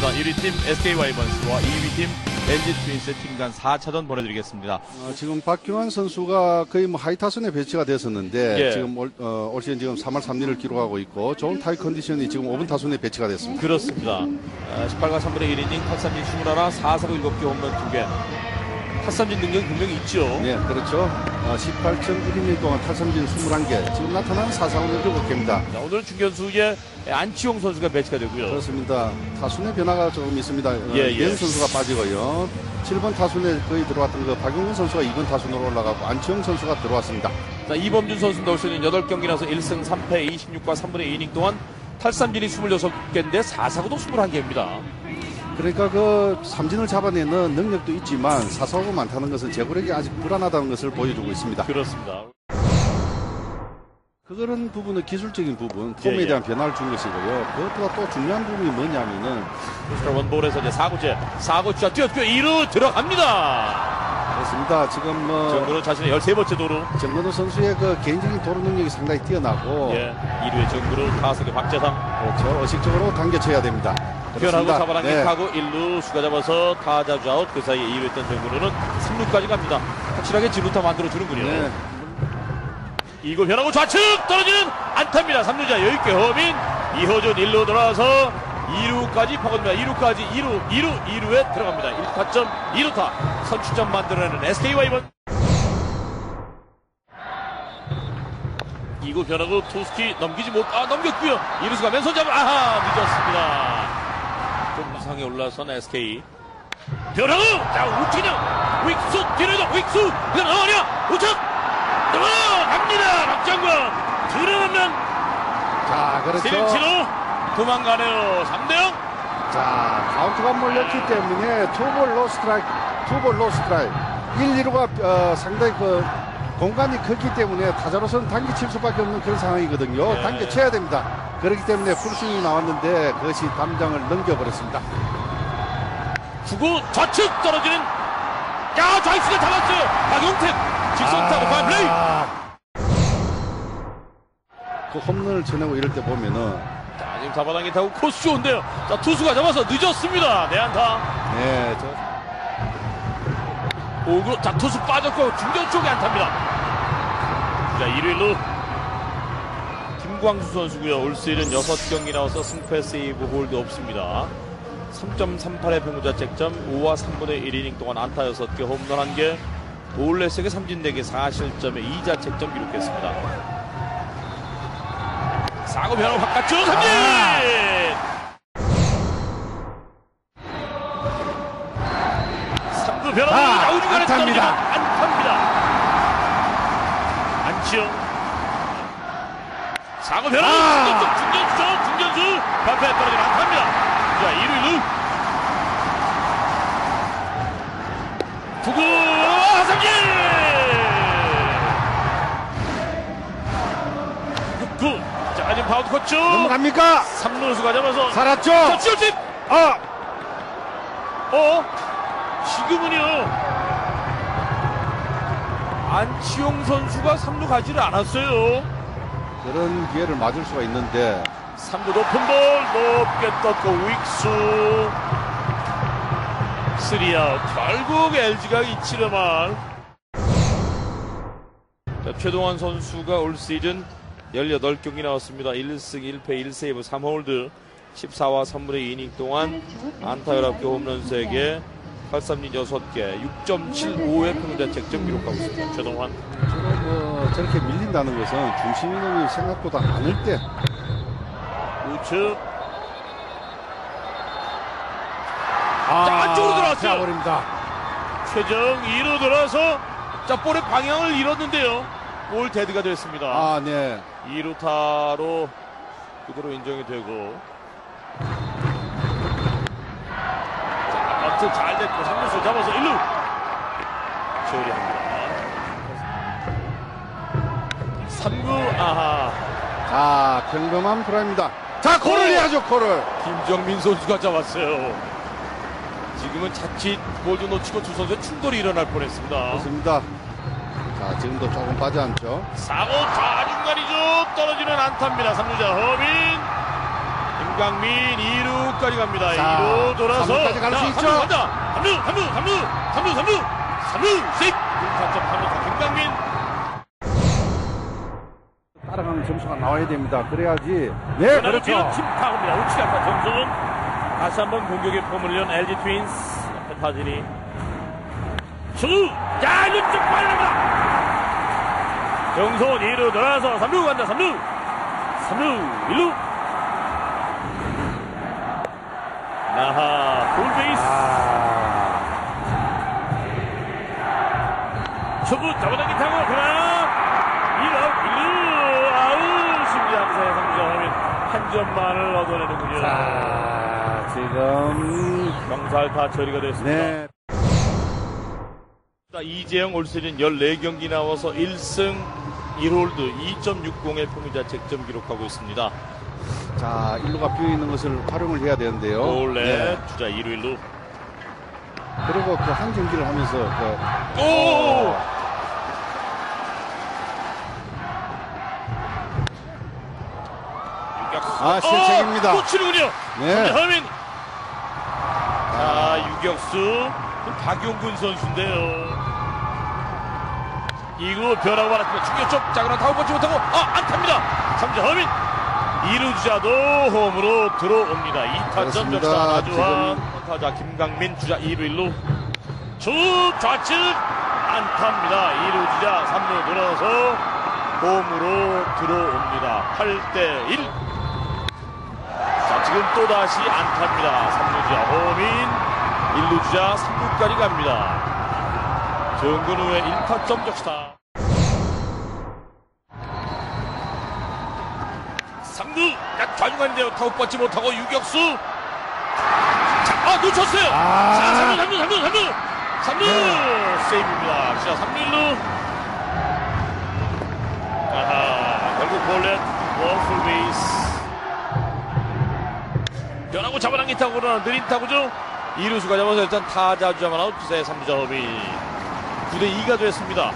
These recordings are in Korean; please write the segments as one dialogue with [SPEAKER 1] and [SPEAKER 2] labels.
[SPEAKER 1] 하지만 1위 팀 SK 와이번스와 2위 팀 LG 트윈스의 팀 간 4차전 보내드리겠습니다.
[SPEAKER 2] 지금 박규환 선수가 거의 뭐 하이타선에 배치가 됐었는데
[SPEAKER 1] 예.
[SPEAKER 2] 지금 올 시즌 지금 3할 3리를 기록하고 있고 좋은 타이 컨디션이 지금 5분 타순에 배치가 됐습니다.
[SPEAKER 1] 그렇습니다. 18과 3분의 1이닝, 탈삼진 21, 4사구 7개, 홈런 2개. 탈삼진 능력이 분명히 있죠.
[SPEAKER 2] 네, 그렇죠. 18.1이닝 동안 탈삼진 21개, 지금 나타난 4사구는 7개입니다.
[SPEAKER 1] 오늘은 중견수에 안치홍 선수가 배치가 되고요.
[SPEAKER 2] 그렇습니다. 타순의 변화가 조금 있습니다. 이현 선수가 빠지고요. 7번 타순에 거의 들어왔던 그 박용근 선수가 2번 타순으로 올라가고 안치홍 선수가 들어왔습니다.
[SPEAKER 1] 자, 이범준 선수도 올 시즌 8경기 나서 1승 3패 26과 3분의 2이닝 동안 탈삼진이 26개인데 4사구도 21개입니다.
[SPEAKER 2] 그러니까 그 삼진을 잡아내는 능력도 있지만 사사구 많다는 것은 제구력이 아직 불안하다는 것을 보여주고 있습니다.
[SPEAKER 1] 그렇습니다.
[SPEAKER 2] 그런 부분은 기술적인 부분, 폼에 대한 변화를 준 것이고요. 그것보다 또 중요한 부분이 뭐냐면은
[SPEAKER 1] 원볼에서 이제 4구째 뛰어 2루 들어갑니다.
[SPEAKER 2] 그렇습니다. 지금 뭐
[SPEAKER 1] 정근우 자신의 13번째 도루.
[SPEAKER 2] 정근우 선수의 그 개인적인 도루 능력이 상당히 뛰어나고
[SPEAKER 1] 2루에 정근우, 타석에 박재상.
[SPEAKER 2] 그렇죠. 의식적으로 당겨쳐야 됩니다.
[SPEAKER 1] 변하고 잡아당김하고 1루 수가 잡아서 타자 좌웃. 그 사이에 2루 했던 정근우는 3루까지 갑니다. 확실하게 진루타 만들어주는군요.
[SPEAKER 2] 네.
[SPEAKER 1] 2구 변하고 좌측 떨어지는 안타입니다. 3루자 여유있게 허민. 이호준 1루 돌아와서 2루까지 파고듭니다. 2루에 들어갑니다. 1타점 2루타. 선취점 만들어내는 SK 와이번. 2구 변하고 투스키 넘기지 넘겼고요. 2루수가 맨손 잡아 늦었습니다. 좀 이상에 올라선 SK. 변하고 자 우측이냐 윅수 뒤로다 윅수 변하냐 우측 넘어갑니다. 박장관 들어가면
[SPEAKER 2] 자, 그렇죠.
[SPEAKER 1] 세림치로 도망가네요. 3대0.
[SPEAKER 2] 자, 카운트가 몰렸기 때문에 투볼 로스트라이크 1, 2루가 상당히 그 공간이 크기 때문에 타자로서는 당기칠 수밖에 없는 그런 상황이거든요.
[SPEAKER 1] 네.
[SPEAKER 2] 당겨쳐야 됩니다. 그렇기 때문에 풀스윙이 나왔는데 그것이 담장을 넘겨버렸습니다.
[SPEAKER 1] 9구 좌측 떨어지는 좌익수가 잡았어요. 박용택 직선 타고 파인플레이.
[SPEAKER 2] 그 홈런을 쳐내고 이럴 때 보면은
[SPEAKER 1] 자, 지금 잡아당기 타고 코스 좋은데요. 자, 투수가 잡아서 늦었습니다. 내안타.
[SPEAKER 2] 네,
[SPEAKER 1] 5구 자, 투수 빠졌고 중견 쪽에 안타입니다. 자, 1루로 김광수 선수고요. 올 시즌 6경기 나와서 승패 세이브 홀드 없습니다. 3.38의 평균자책점, 5와 3분의 1이닝 동안 안타 6개, 홈런 1개, 올레 3개, 삼진 4개, 4실점에 2자책점 기록했습니다. 4구 변화로 바깥쪽 삼진! 3구 변화로 우중간에 떨어지는 안타입니다. 안치영 4구 변화로 중견수 반패에 떨어지는 안타입니다. 자, 1루 9구 삼진! 6구 자, 지금 바운드 코트
[SPEAKER 2] 넘어갑니까?
[SPEAKER 1] 3루수가 잡아서
[SPEAKER 2] 살았죠?
[SPEAKER 1] 지금 지금은요 안치홍 선수가 3루 가지를 않았어요.
[SPEAKER 2] 그런 기회를 맞을 수가 있는데
[SPEAKER 1] 3구 높은 볼 높게 떴고 윅수 3아웃. 결국 LG가 이치르만. 최동환 선수가 올 시즌 18경기 나왔습니다. 1승 1패 1세이브 3홀드 14와 3분의 2이닝 동안 안타 11개 홈런 3개 탈삼진 6개 6.75의 평균자책점 기록하고 있습니다. 최동환
[SPEAKER 2] 저렇게 밀린다는 것은 중심 이동이 생각보다 많을 때
[SPEAKER 1] 우측 자, 안쪽으로 들어왔죠.
[SPEAKER 2] 버립니다.
[SPEAKER 1] 최정 2루 들어서 자, 볼의 방향을 잃었는데요. 볼 데드가 됐습니다.
[SPEAKER 2] 네.
[SPEAKER 1] 2루타로 그대로 인정이 되고 자, 어트 잘 됐고 3루수 잡아서 1루 처리합니다. 3구
[SPEAKER 2] 자, 평범한 플라이입니다. 자, 콜을 해야죠, 콜을.
[SPEAKER 1] 김정민 선수가 잡았어요. 지금은 자칫 볼도 놓치고 두 선수의 충돌이 일어날 뻔했습니다.
[SPEAKER 2] 그렇습니다. 자, 지금도 조금 빠져 앉죠.
[SPEAKER 1] 4구 좌중간이죠. 떨어지는 안타입니다. 3루자 허민 김강민 2루까지 갑니다.
[SPEAKER 2] 자,
[SPEAKER 1] 2루 돌아서
[SPEAKER 2] 3루까지 갈 수 있죠.
[SPEAKER 1] 3루 간다. 3루 세이프. 1타점 3루타 김강민.
[SPEAKER 2] 따라가는 점수가 나와야 됩니다. 그래야지. 네,
[SPEAKER 1] 그렇죠.
[SPEAKER 2] 그렇죠.
[SPEAKER 1] 침타입니다. 우측 안타 정성은 다시 한번 공격에 폼을 연 LG 트윈스 펜타진이 수루. 자, 1루 쪽 빨려갑니다. 정성은 2루 돌아서 3루 간다. 3루 1루. 나하 볼베이스. 초구 잡아당긴 타고 그러나 1루 아웃입니다. 안사의 3점 한 점만을 얻어내는군요.
[SPEAKER 2] 자, 지금
[SPEAKER 1] 경살타 처리가 됐습니다.
[SPEAKER 2] 네.
[SPEAKER 1] 이재영 올 시즌 14경기 나와서 1승 1홀드 2.60의 평균자책점 기록하고 있습니다.
[SPEAKER 2] 자, 1루가 비어있는 것을 활용을 해야 되는데요.
[SPEAKER 1] 올레
[SPEAKER 2] 네.
[SPEAKER 1] 주자 2루 1루.
[SPEAKER 2] 그리고 그 한 경기를 하면서
[SPEAKER 1] 오!
[SPEAKER 2] 실책입니다.
[SPEAKER 1] 놓치는군요.
[SPEAKER 2] 네.
[SPEAKER 1] 허민. 자, 유격수 박용근 선수인데요. 이구 변화가 많았지만 중계 쪽 작은 타고 뻗지 못하고 안타입니다. 3점 허민. 2루 주자도 홈으로 들어옵니다. 2타점 역사 나주환 타자 김강민 주자 2루 1루 좌측 안타입니다. 2루 주자 3루 돌아서 홈으로 들어옵니다. 8대1. 자, 지금 또다시 안타입니다. 3루 주자 허민 1루 주자 3루까지 갑니다. 정근 후에 1타점 적시타. 3루 좌중간인데요. 타고 뻗지 못하고 유격수. 자, 놓쳤어요. 자, 3루 세이브입니다. 자, 3루 1루. 아하, 결국 볼넷 원풀 베이스. 변하고 잡아당긴 타구는 느린 타구죠. 2루수가 잡아서 일단 타자 주자만 아웃. 3주자 허비 9대2가 됐습니다.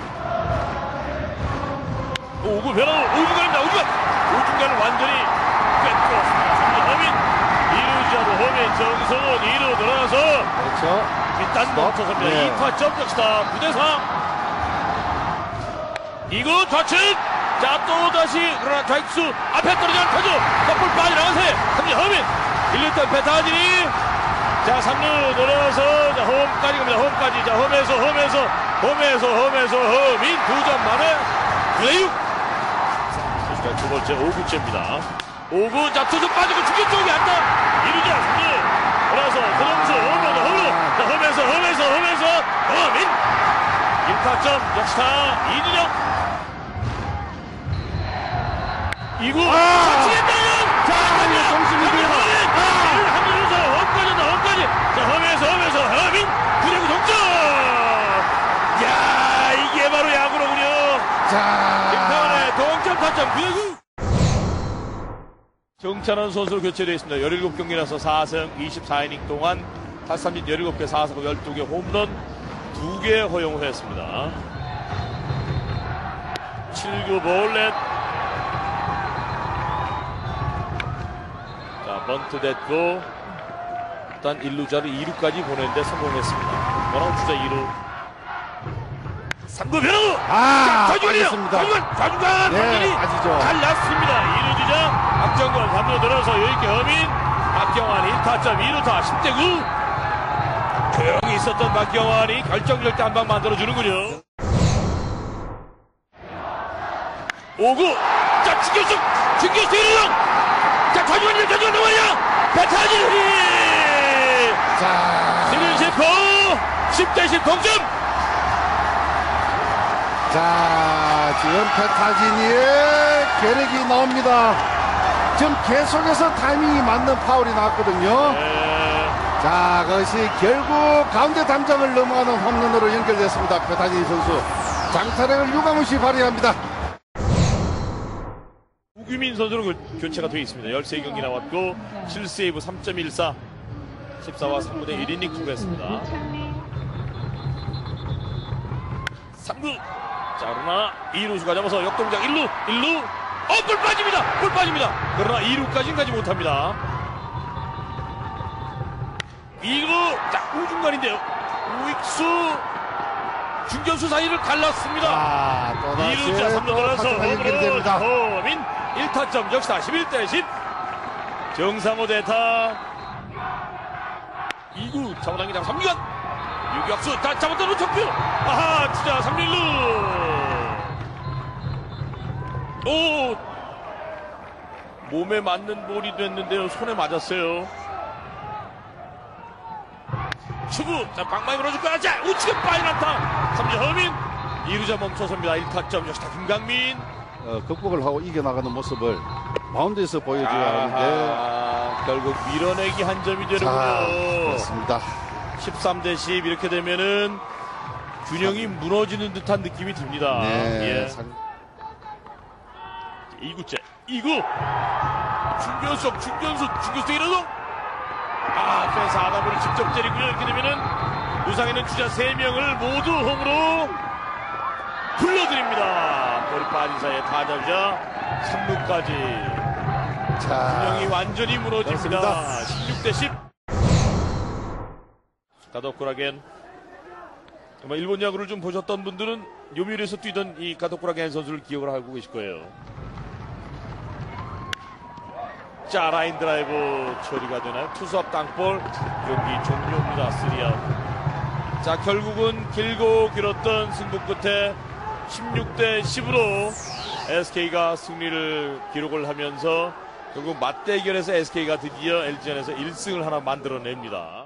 [SPEAKER 1] 5구 변하고 오중간입니다. 오중간을 완전히 꿰뚫었습니다. 3주 허민 2루 주자도 허민 정성원 2루 들어가서
[SPEAKER 2] 그렇죠.
[SPEAKER 1] 일단 멈춰섭니다.
[SPEAKER 2] 네.
[SPEAKER 1] 2타점 역시다. 9대4. 이구 좌측. 자, 또다시 그러나 좌익수 앞에 떨어지는 타주 덕불 빠져나가세요. 3주 허민 1루단 페타진이 자, 3루 들어서 자, 홈까지 갑니다. 홈까지. 자, 홈에서 허민 2점 만에 9대6. 자, 두 번째 5구째입니다. 5구 자, 투수 빠지고 중계 쪽이 안다. 1루자 3루 돌아서 고동수 홈에서 허민 1타점 역시나 이준영 2구 좌측에
[SPEAKER 2] 자, 동심이고요.
[SPEAKER 1] 홈까지. 자, 홈에서 허민 9대9 동점. 야, 이게 바로 야구로군요.
[SPEAKER 2] 자,
[SPEAKER 1] 김태환의 동점 타점 9대9. 정찬원 선수로 교체되어 있습니다. 17경기라서 4승 24이닝 동안 타삼진 17개 4사구 12개 홈런 2개 허용했습니다. 7구 볼넷. 자, 번트 됐고 일단 1루자를 2루까지 보내는데 성공했습니다. 원아웃 주자 2루. 3구 변화구.
[SPEAKER 2] 빠졌습니다.
[SPEAKER 1] 좌중간
[SPEAKER 2] 네,
[SPEAKER 1] 완전히
[SPEAKER 2] 빠지죠.
[SPEAKER 1] 잘났습니다. 2루 주자 박정건 3루 들어서 여유있게 허민 박경환 1타점 2루타 10대9. 조용히 있었던 박경환이 결정적 때 한 방 만들어주는군요. 5구 자, 중교수 1루. 자, 좌중간 넘어야 배타진이
[SPEAKER 2] 자,
[SPEAKER 1] 지금 셰퍼 10대10 동점.
[SPEAKER 2] 자, 지금 페타지니의 계력이 나옵니다. 지금 계속해서 타이밍이 맞는 파울이 나왔거든요.
[SPEAKER 1] 네.
[SPEAKER 2] 자, 그것이 결국 가운데 담장을 넘어가는 홈런으로 연결됐습니다. 페타지니 선수 장타력을 유감없이 발휘합니다.
[SPEAKER 1] 우규민 선수로 교체가 되어 있습니다. 13경기 나왔고 7세이브 3.14 14와 3분의 1이닝 투구했습니다. 3구 자, 그러나 2루수가 잡아서 역동작 1루 볼 빠집니다. 볼 빠집니다. 그러나 2루까지는 가지 못합니다. 2루, 자, 우중간인데요. 우익수, 중견수 사이를 갈랐습니다.
[SPEAKER 2] 또다시
[SPEAKER 1] 2루자 3루 돌아서
[SPEAKER 2] 연결이 됩니다.
[SPEAKER 1] 허민 1타점 역시 11대10 정상호 대타 2구 잡아당기다 3루간 유격수 다 잡았다 놓쳤고요. 아하 주자 3루일루 오 몸에 맞는 볼이 됐는데요. 손에 맞았어요. 추구 자 방망이 물어줄 거야. 자 우측에 파이널타 3루 허민 2루자 멈춰섭니다. 1타점 역시 다 김강민
[SPEAKER 2] 극복을 하고 이겨나가는 모습을 마운드에서 보여줘야 하는데
[SPEAKER 1] 결국 밀어내기 한 점이 되는군요.
[SPEAKER 2] 그렇습니다.
[SPEAKER 1] 13대10 이렇게 되면은 균형이 무너지는 듯한 느낌이 듭니다.
[SPEAKER 2] 네.
[SPEAKER 1] 예. 2구째 2구 중견수 이러동 펜스 아담으로 직접 때리고요. 이렇게 되면은 부상에는 주자 3명을 모두 홈으로 불러드립니다. 볼이 빠진 사이에 타자주자 3루까지 균형이 완전히 무너집니다. 16대10 가도쿠라겐 정말 일본 야구를 좀 보셨던 분들은 요미우리에서 뛰던 이 가도쿠라겐 선수를 기억을 하고 계실 거예요. 자 라인 드라이브 처리가 되나요? 투수업 땅볼 경기 종료입니다. 3아웃. 자 결국은 길고 길었던 승부 끝에 16대10으로 SK가 승리를 기록을 하면서 결국 맞대결에서 SK가 드디어 LG전에서 1승을 하나 만들어냅니다.